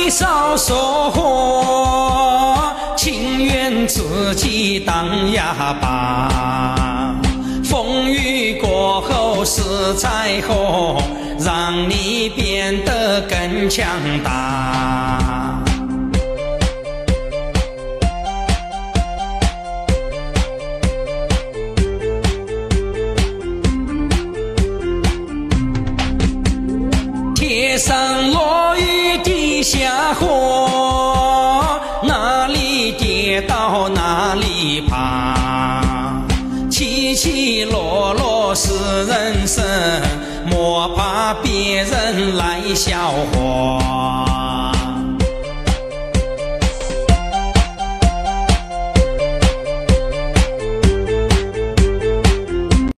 你少说话，情愿自己当哑巴。风雨过后是彩虹，让你变得更强大。天上落雨地下火，哪里跌倒哪里爬，起起落落是人生，莫怕别人来笑话。